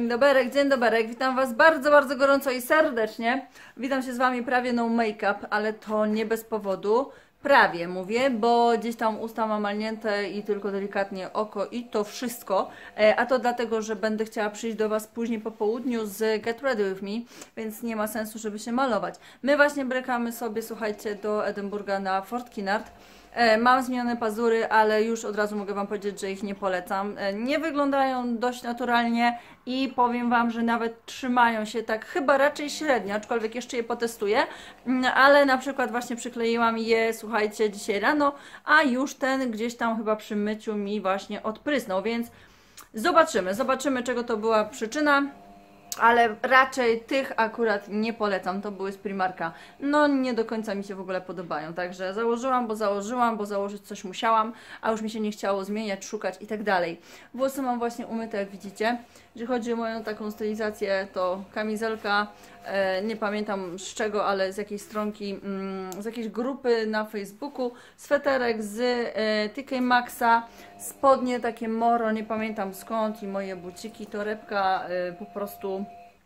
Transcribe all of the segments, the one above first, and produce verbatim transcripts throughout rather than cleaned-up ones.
Dzień dobry, dzień dobry, witam Was bardzo, bardzo gorąco i serdecznie. Witam się z Wami prawie no make-up, ale to nie bez powodu. Prawie mówię, bo gdzieś tam usta mam malnięte i tylko delikatnie oko i to wszystko. A to dlatego, że będę chciała przyjść do Was później po południu z Get Ready With Me, więc nie ma sensu, żeby się malować. My właśnie brykamy sobie, słuchajcie, do Edynburga na Fort Kinnaird. Mam zmienione pazury, ale już od razu mogę Wam powiedzieć, że ich nie polecam. Nie wyglądają dość naturalnie i powiem Wam, że nawet trzymają się tak chyba raczej średnio, aczkolwiek jeszcze je potestuję. Ale na przykład właśnie przykleiłam je, słuchajcie, dzisiaj rano, a już ten gdzieś tam chyba przy myciu mi właśnie odprysnął, więc zobaczymy, zobaczymy czego to była przyczyna. Ale raczej tych akurat nie polecam, to były z Primarka. No nie do końca mi się w ogóle podobają, także założyłam, bo założyłam, bo założyć coś musiałam, a już mi się nie chciało zmieniać, szukać i tak dalej. Włosy mam właśnie umyte, jak widzicie. Jeżeli chodzi o moją taką stylizację, to kamizelka, e, nie pamiętam z czego, ale z jakiejś stronki, mm, z jakiejś grupy na Facebooku, sweterek z e, T K Maxxa, spodnie takie moro, nie pamiętam skąd i moje buciki, torebka, e, po prostu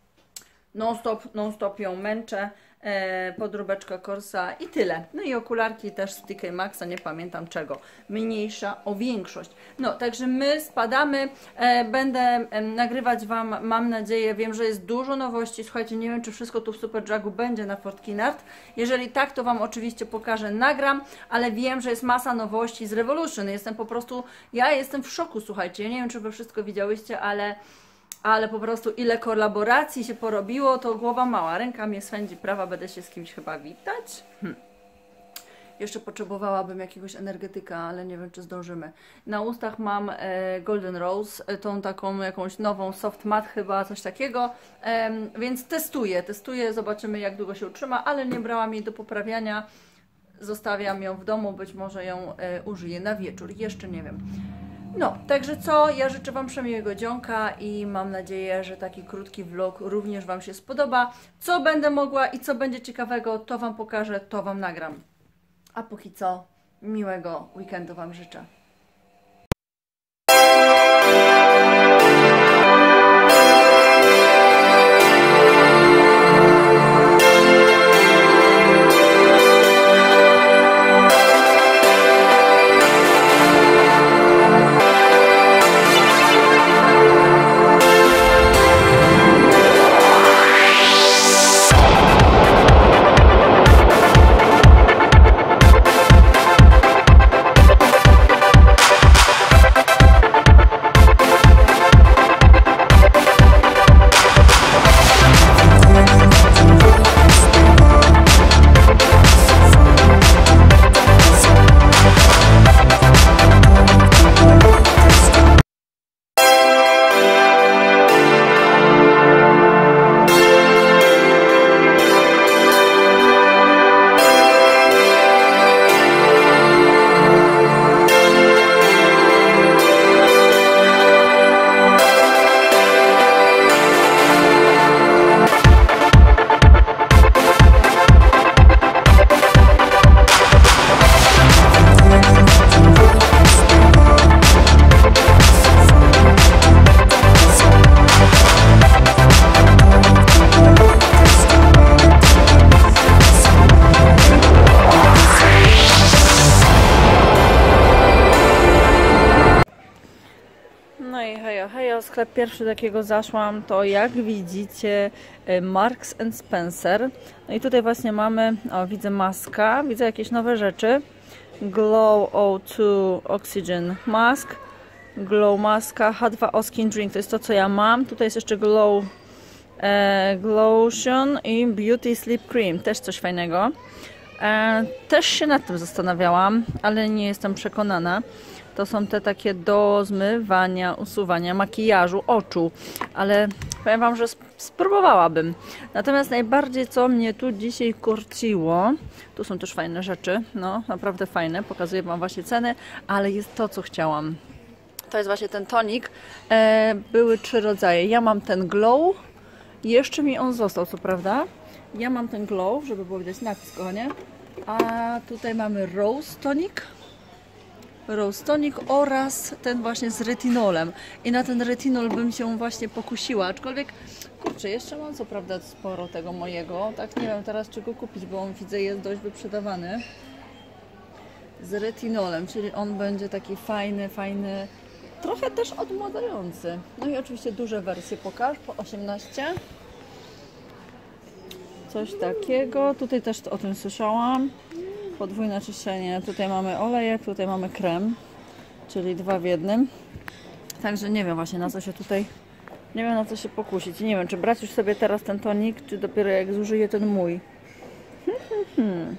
non stop, non stop ją męczę. E, podróbeczka Corsa i tyle. No i okularki też z T K Maxxa, nie pamiętam czego. Mniejsza o większość. No, także my spadamy. E, będę e, nagrywać Wam, mam nadzieję, wiem, że jest dużo nowości. Słuchajcie, nie wiem, czy wszystko tu w Superdragu będzie na Fort Kinnaird. Jeżeli tak, to Wam oczywiście pokażę, nagram, ale wiem, że jest masa nowości z Revolution. Jestem po prostu, ja jestem w szoku, słuchajcie. Ja nie wiem, czy Wy wszystko widziałyście, ale Ale po prostu ile kolaboracji się porobiło, to głowa mała. Ręka mnie swędzi prawa, będę się z kimś chyba witać. Hm. Jeszcze potrzebowałabym jakiegoś energetyka, ale nie wiem, czy zdążymy. Na ustach mam e, Golden Rose, e, tą taką jakąś nową soft matte chyba, coś takiego. E, więc testuję, testuję, zobaczymy jak długo się utrzyma, ale nie brałam jej do poprawiania. Zostawiam ją w domu, być może ją e, użyję na wieczór, jeszcze nie wiem. No, także co, ja życzę Wam przemiłego dzionka i mam nadzieję, że taki krótki vlog również Wam się spodoba. Co będę mogła i co będzie ciekawego, to Wam pokażę, to Wam nagram. A póki co, miłego weekendu Wam życzę. No i hejo, hejo, sklep pierwszy, do jakiego zaszłam, to jak widzicie Marks and Spencer. No i tutaj właśnie mamy, o widzę maska, widzę jakieś nowe rzeczy. Glow O dwa Oxygen Mask, Glow Maska, H dwa O Skin Drink, to jest to co ja mam. Tutaj jest jeszcze Glow e, Glowtion i Beauty Sleep Cream, też coś fajnego. E, też się nad tym zastanawiałam, ale nie jestem przekonana. To są te takie do zmywania, usuwania makijażu oczu, ale powiem Wam, że spróbowałabym. Natomiast najbardziej co mnie tu dzisiaj korciło, tu są też fajne rzeczy, no naprawdę fajne, pokazuję Wam właśnie ceny, ale jest to co chciałam. To jest właśnie ten tonik, e, były trzy rodzaje, ja mam ten Glow, jeszcze mi on został co prawda, ja mam ten Glow, żeby było widać napis, kochanie, a tutaj mamy Rose Tonic. Rose Tonic oraz ten właśnie z retinolem. I na ten retinol bym się właśnie pokusiła, aczkolwiek kurczę, jeszcze mam co prawda sporo tego mojego, tak nie wiem teraz czego kupić, bo on widzę jest dość wyprzedawany. Z retinolem, czyli on będzie taki fajny, fajny, trochę też odmładzający. No i oczywiście duże wersje pokaż, po osiemnaście. Coś takiego, tutaj też o tym słyszałam. Podwójne czyszczenie, tutaj mamy olejek, tutaj mamy krem, czyli dwa w jednym. Także nie wiem właśnie na co się tutaj, nie wiem na co się pokusić. Nie wiem, czy brać już sobie teraz ten tonik, czy dopiero jak zużyję ten mój. Hmm, hmm, hmm.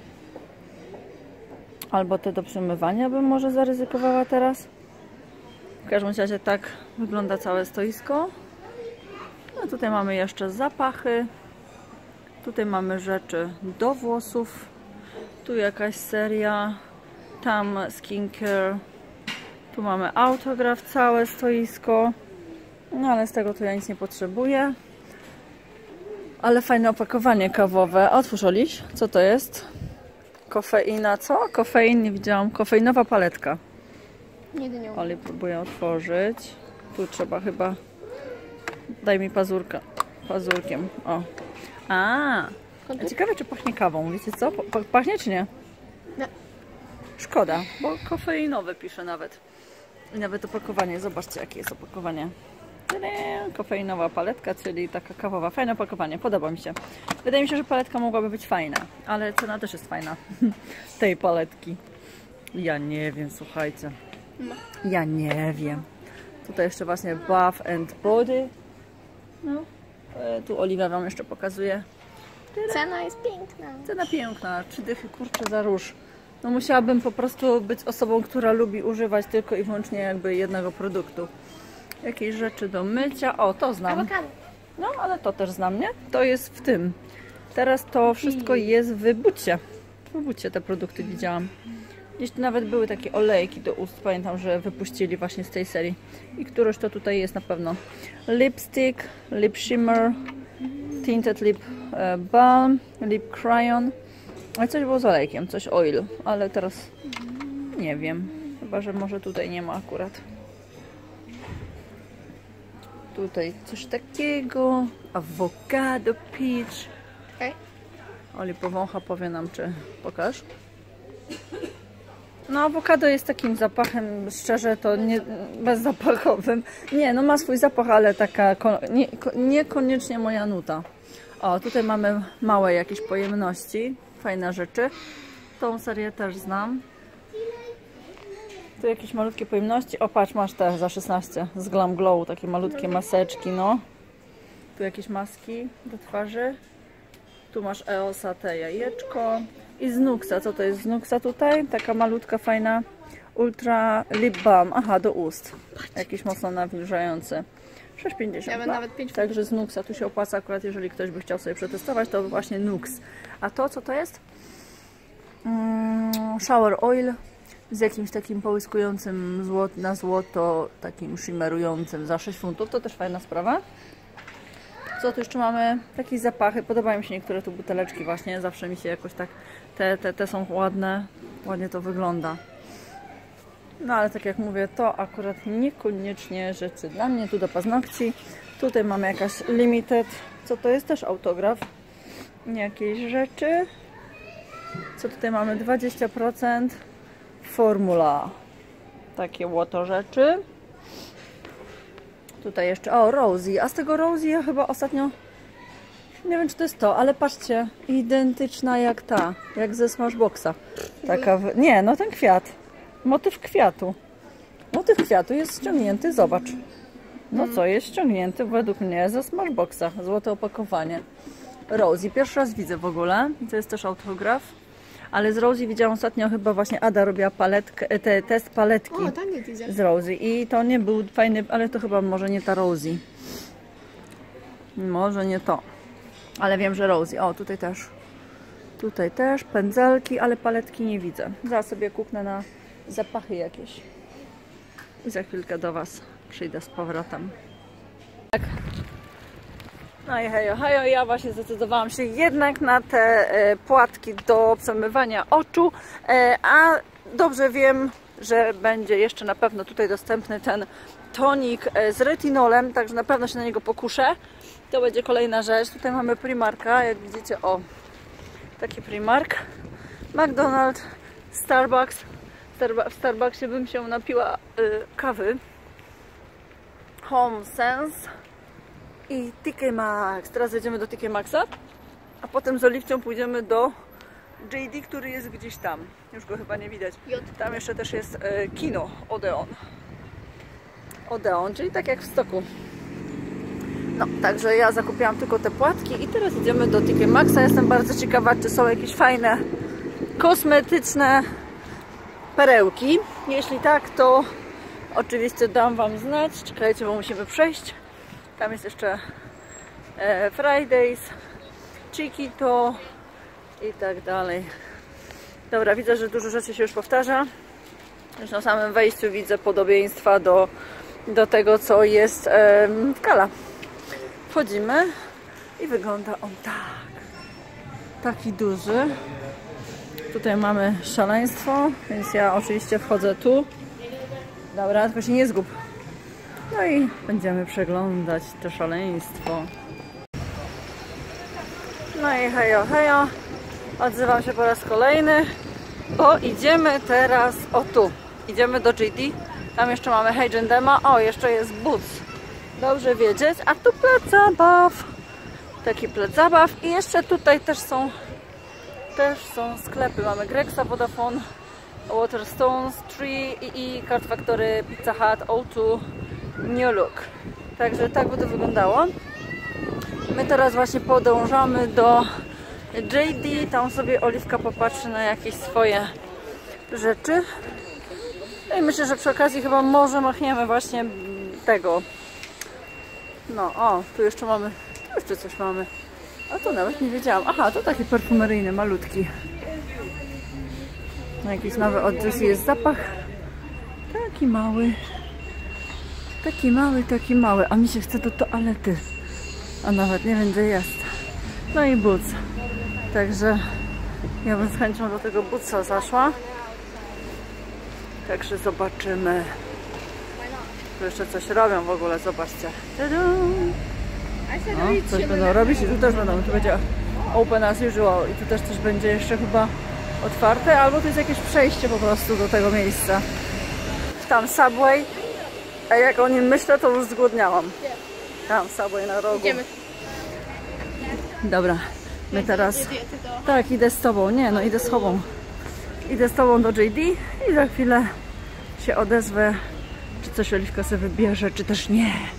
Albo te do przemywania bym może zaryzykowała teraz. W każdym razie tak wygląda całe stoisko. No tutaj mamy jeszcze zapachy. Tutaj mamy rzeczy do włosów. Tu jakaś seria. Tam skincare. Tu mamy autograf, całe stoisko. No ale z tego to ja nic nie potrzebuję. Ale fajne opakowanie kawowe. Otwórz, Oliś, co to jest? Kofeina, co? Kofein, nie widziałam. Kofeinowa paletka. Nigdy nie Oli próbuję otworzyć. Tu trzeba chyba... Daj mi pazurka. Pazurkiem. O. A, a ciekawe czy pachnie kawą. Wiecie co? Pachnie czy nie? Nie. Szkoda, bo kofeinowe pisze nawet. I nawet opakowanie. Zobaczcie jakie jest opakowanie. Kofeinowa paletka, czyli taka kawowa. Fajne opakowanie, podoba mi się. Wydaje mi się, że paletka mogłaby być fajna, ale cena też jest fajna. Tej paletki. Ja nie wiem, słuchajcie. Ja nie wiem. Tutaj jeszcze właśnie Bath and Body. No. Tu Oliwia wam jeszcze pokazuje. Cena jest piękna. Cena piękna. Trzy dychy, kurczę, za róż. No musiałabym po prostu być osobą, która lubi używać tylko i wyłącznie jakby jednego produktu. Jakieś rzeczy do mycia. O, to znam. Awokado. No, ale to też znam, nie? To jest w tym. Teraz to wszystko jest w bucie. W bucie te produkty widziałam. Gdzieś tu nawet były takie olejki do ust. Pamiętam, że wypuścili właśnie z tej serii. I któreś to tutaj jest na pewno. Lipstick, lip shimmer, tinted lip balm, lip crayon. Ale coś było z olejkiem, coś oil. Ale teraz nie wiem. Chyba, że może tutaj nie ma akurat. Tutaj coś takiego. Avocado peach. Okay. Oli powącha, powie nam, czy pokaż. No, awokado jest takim zapachem, szczerze to nie, bezzapachowym. Nie, no ma swój zapach, ale taka nie, niekoniecznie moja nuta. O, tutaj mamy małe jakieś pojemności, fajne rzeczy. Tą serię też znam. Tu jakieś malutkie pojemności. O, patrz, masz te za szesnaście z Glam Glow, takie malutkie maseczki, no. Tu jakieś maski do twarzy. Tu masz E O S A, te jajeczko. I z Nuxa, co to jest z Nuxa tutaj? Taka malutka, fajna Ultra Lip Balm. Aha, do ust. Jakiś mocno nawilżający. sześć pięćdziesiąt. Ja nawet pięć. Także z Nuxa tu się opłaca akurat, jeżeli ktoś by chciał sobie przetestować, to właśnie Nux. A to, co to jest? Mm, shower oil z jakimś takim połyskującym złot, na złoto, takim shimmerującym za sześć funtów. To też fajna sprawa. Co tu jeszcze mamy? Takie zapachy. Podobają mi się niektóre tu buteleczki właśnie. Zawsze mi się jakoś tak... Te, te, te są ładne. Ładnie to wygląda. No ale tak jak mówię, to akurat niekoniecznie rzeczy dla mnie. Tu do paznokci. Tutaj mamy jakaś limited. Co to jest? Też autograf. Jakieś rzeczy. Co tutaj mamy? dwadzieścia procent. Formula. Takie łoto rzeczy. Tutaj jeszcze, o, Rosie. A z tego Rosie ja chyba ostatnio, nie wiem czy to jest to, ale patrzcie, identyczna jak ta, jak ze Smashboxa. Taka, w... nie, no ten kwiat. Motyw kwiatu. Motyw kwiatu jest ściągnięty, zobacz. No co, jest ściągnięty według mnie ze Smashboxa. Złote opakowanie. Rosie, pierwszy raz widzę w ogóle. To jest też autograf. Ale z Rosie widziałam ostatnio, chyba właśnie Ada robiła paletkę, te, test paletki O, tam nie widzę. z Rosie i to nie był fajny, ale to chyba może nie ta Rosie. Może nie to. Ale wiem, że Rosie. O, tutaj też. Tutaj też pędzelki, ale paletki nie widzę. Zaraz sobie kuknę na zapachy jakieś. I za chwilkę do Was przyjdę z powrotem. Tak. No i hejo, hejo, ja właśnie zdecydowałam się jednak na te e, płatki do przemywania oczu, e, a dobrze wiem, że będzie jeszcze na pewno tutaj dostępny ten tonik z retinolem, także na pewno się na niego pokuszę. To będzie kolejna rzecz. Tutaj mamy Primarka, jak widzicie, o, taki Primark. McDonald's, Starbucks. W Starbucksie bym się napiła y, kawy. Home Sense i T K Maxx. Teraz jedziemy do T K Maxa, a potem z Oliwcią pójdziemy do J D, który jest gdzieś tam. Już go chyba nie widać. Tam jeszcze też jest y, kino Odeon. Odeon, czyli tak jak w Stoku. No, także ja zakupiłam tylko te płatki i teraz idziemy do T K Maxa. Jestem bardzo ciekawa, czy są jakieś fajne kosmetyczne perełki. Jeśli tak, to oczywiście dam Wam znać. Czekajcie, bo musimy przejść. Tam jest jeszcze e, Fridays, Chiquito i tak dalej. Dobra, widzę, że dużo rzeczy się już powtarza. Już na samym wejściu widzę podobieństwa do, do tego, co jest e, w Kala. Wchodzimy i wygląda on tak. Taki duży. Tutaj mamy szaleństwo, więc ja oczywiście wchodzę tu. Dobra, tylko się nie zgub. No i będziemy przeglądać to szaleństwo. No i hejo, hejo. Odzywam się po raz kolejny, bo idziemy teraz, o tu. Idziemy do J D. Tam jeszcze mamy H and M. O, jeszcze jest Boots. Dobrze wiedzieć. A tu plac zabaw. Taki plac zabaw. I jeszcze tutaj też są Też są sklepy. Mamy Grexa, Vodafone, Waterstones, Tree, I I, Card Factory, Pizza Hut, O two, New Look. Także tak by to wyglądało. My teraz właśnie podążamy do J D. Tam sobie Oliwka popatrzy na jakieś swoje rzeczy. No i myślę, że przy okazji chyba może machniemy właśnie tego. No, o, tu jeszcze mamy, tu jeszcze coś mamy. A to nawet nie wiedziałam. Aha, to taki perfumeryjny, malutki. No, jakiś nowy od Juicy jest zapach. Taki mały. Taki mały, taki mały. A mi się chce do toalety. A nawet nie wiem, gdzie jest. No i Boots. Także ja bym z chęcią do tego Bootsa zaszła. Także zobaczymy. Tu jeszcze coś robią w ogóle, zobaczcie. O, coś będą robić i tu też będą, tu będzie open as usual i tu też coś będzie jeszcze chyba otwarte, albo to jest jakieś przejście po prostu do tego miejsca. Tam Subway, a jak o nim myślę, to już zgłodniałam. Tam Subway na rogu. Idziemy. Dobra, my teraz... Tak, idę z tobą, nie no, idę z tobą. Idę z tobą do J D i za chwilę się odezwę, czy coś Oliwka sobie wybierze, czy też nie.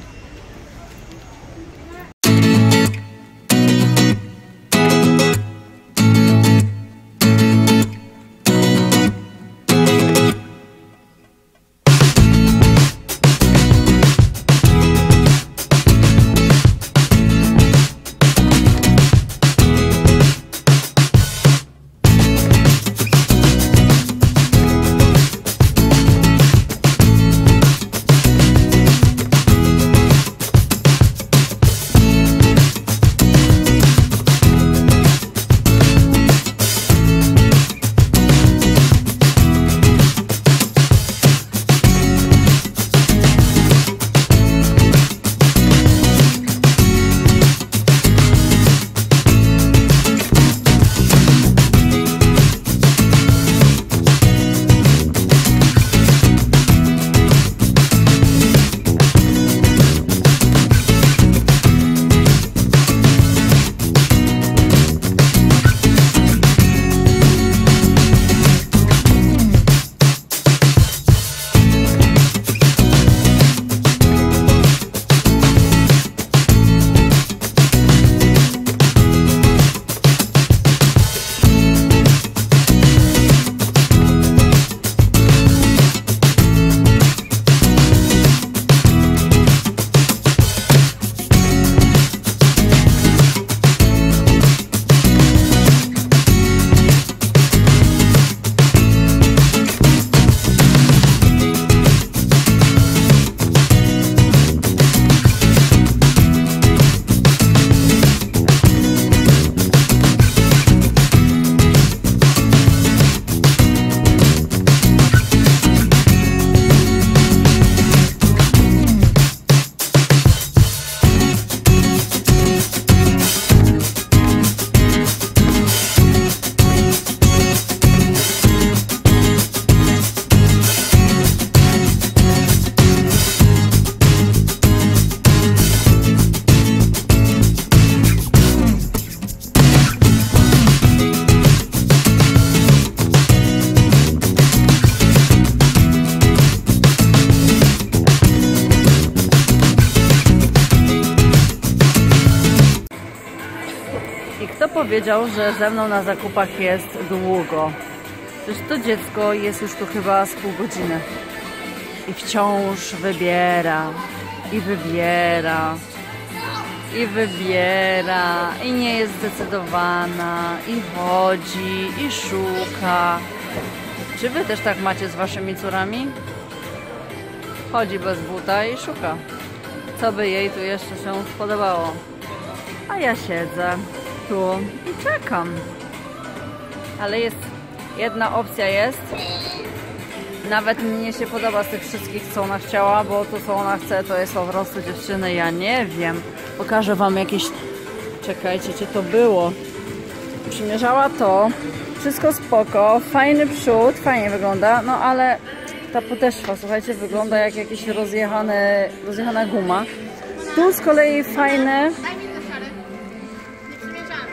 powiedział, że ze mną na zakupach jest długo. Przecież to dziecko jest już tu chyba z pół godziny. I wciąż wybiera. I wybiera. I wybiera. I nie jest zdecydowana. I chodzi. I szuka. Czy wy też tak macie z waszymi córami? Chodzi bez buta i szuka. Co by jej tu jeszcze się spodobało. A ja siedzę tu i czekam. Ale jest jedna opcja jest. Nawet mnie się podoba z tych wszystkich, co ona chciała, bo to, co ona chce, to jest po prostu dziewczyny. Ja nie wiem. Pokażę wam jakieś... Czekajcie, czy to było. Przymierzała to. Wszystko spoko. Fajny przód. Fajnie wygląda. No ale ta podeszwa, słuchajcie, wygląda jak jakiś rozjechany, rozjechana guma. Tu z kolei fajne... Daj mi to szary. Nie przymierzamy.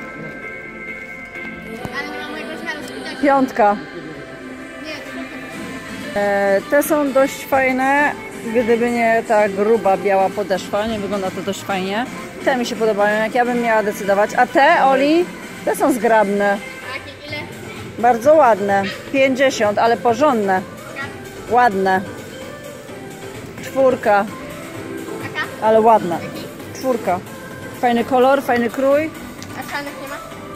Ale nie mam mojego zmiaru spytać. Piątka. Nie, to E, te są dość fajne, gdyby nie ta gruba, biała podeszwa, nie wygląda to dość fajnie. Te mi się podobają, jak ja bym miała decydować. A te, Oli, te są zgrabne. jakie, ile? Bardzo ładne. pięćdziesiąt, ale porządne. Ładne. Czwórka, Taka? ale ładne. Czwórka. Fajny kolor, fajny krój. A czarnych nie ma?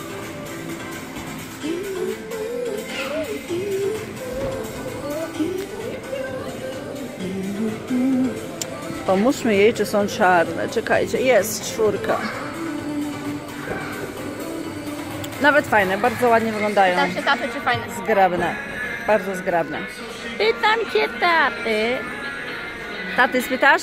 Pomóżmy jej, czy są czarne. Czekajcie, jest czwórka. Nawet fajne, bardzo ładnie wyglądają. Zawsze tapy czy fajne? Zgrabne, bardzo zgrabne. Pytam cię, taty. Taty, spytasz?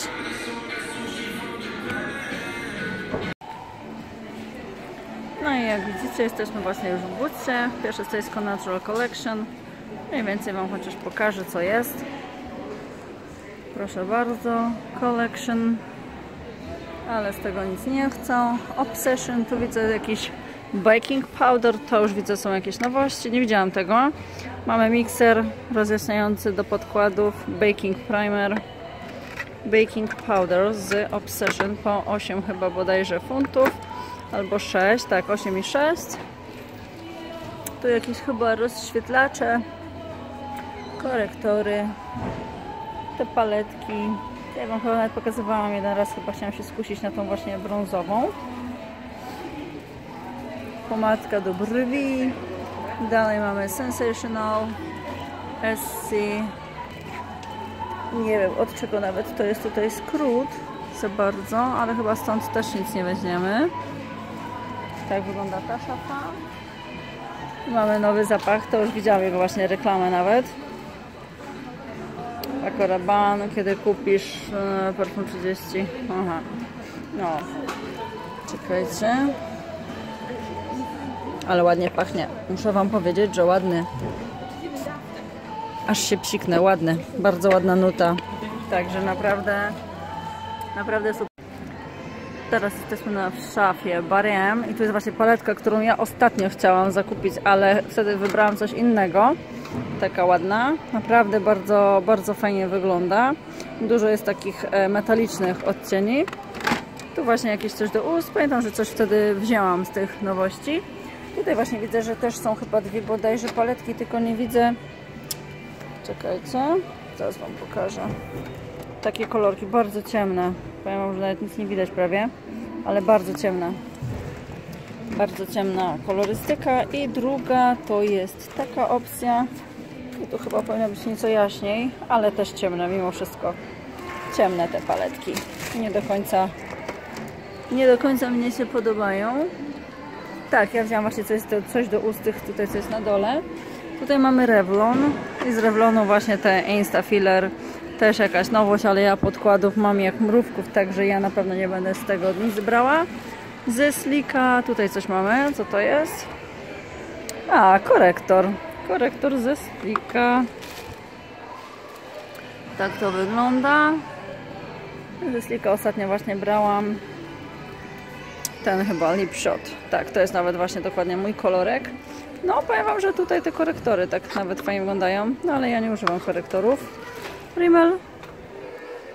No i jak widzicie, jesteśmy właśnie już w budce. Pierwsze to jest Natural Collection. Mniej więcej wam chociaż pokażę, co jest. Proszę bardzo, Collection. Ale z tego nic nie chcą. Obsession, tu widzę jakiś baking powder, to już widzę, są jakieś nowości, nie widziałam tego. Mamy mikser rozjaśniający do podkładów, baking primer, baking powder z Obsession po osiem chyba bodajże funtów, albo sześć, tak, osiem i sześć. Tu jakieś chyba rozświetlacze, korektory, te paletki. Ja wam chyba nawet pokazywałam jeden raz, chyba chciałam się skusić na tą właśnie brązową. Pomadka do brwi. Dalej mamy Sensational, S C. Nie wiem od czego nawet to jest tutaj skrót za bardzo, ale chyba stąd też nic nie weźmiemy. Tak wygląda ta szafa. Mamy nowy zapach, to już widziałam jego właśnie reklamę nawet. Paco Rabanne, kiedy kupisz e, perfum trzydzieści. Aha. No. Czekajcie. Ale ładnie pachnie. Muszę wam powiedzieć, że ładny. Aż się psiknę, ładny. Bardzo ładna nuta. Także naprawdę naprawdę super. Teraz jesteśmy na w szafie Bariem i tu jest właśnie paletka, którą ja ostatnio chciałam zakupić, ale wtedy wybrałam coś innego. Taka ładna. Naprawdę bardzo, bardzo fajnie wygląda. Dużo jest takich metalicznych odcieni. Tu właśnie jakieś coś do ust. Pamiętam, że coś wtedy wzięłam z tych nowości. Tutaj właśnie widzę, że też są chyba dwie bodajże paletki, tylko nie widzę. Czekajcie. Zaraz wam pokażę. Takie kolorki, bardzo ciemne. Powiem wam, że nawet nic nie widać prawie, ale bardzo ciemne. Bardzo ciemna kolorystyka. I druga to jest taka opcja. I tu chyba powinno być nieco jaśniej, ale też ciemne mimo wszystko. Ciemne te paletki. Nie do końca nie do końca mnie się podobają. Tak, ja wziąłam właśnie coś do, coś do ustych, tutaj co jest na dole. Tutaj mamy Revlon i z Revlonu właśnie te Insta Filler. Też jakaś nowość, ale ja podkładów mam jak mrówków, także ja na pewno nie będę z tego nic brała. Ze Slicka tutaj coś mamy, co to jest? A, korektor. Korektor ze Slicka. Tak to wygląda. Ze Slicka ostatnio właśnie brałam ten chyba Lip Shot. Tak, to jest nawet właśnie dokładnie mój kolorek. No, powiem wam, że tutaj te korektory tak nawet fajnie wyglądają, no ale ja nie używam korektorów. Rimmel.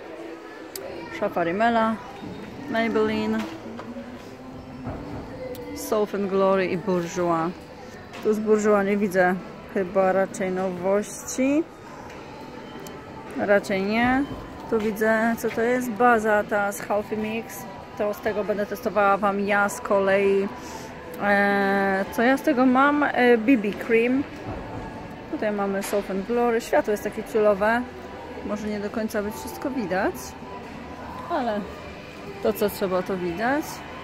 Szafa Rimmela. Maybelline. Soul and Glory i Bourjois. Tu z Bourjois nie widzę chyba raczej nowości. Raczej nie. Tu widzę, co to jest, baza ta z Halfie Mix. To z tego będę testowała Wam ja z kolei. E, co ja z tego mam? E, B B Cream. Tutaj mamy Soul and Glory. Światło jest takie ciulowe. Może nie do końca być wszystko widać, ale to co trzeba to widać.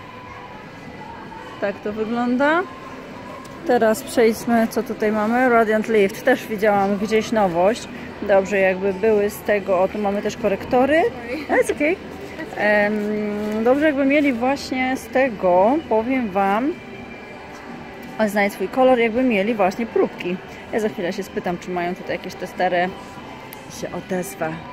Tak to wygląda. Teraz przejdźmy, co tutaj mamy. Radiant Lift. Też widziałam gdzieś nowość. Dobrze, jakby były z tego. O, tu mamy też korektory. That's okay. Um, dobrze, jakby mieli właśnie z tego, powiem Wam, a znajdź swój kolor, jakby mieli właśnie próbki. Ja za chwilę się spytam, czy mają tutaj jakieś testery. Się odezwę.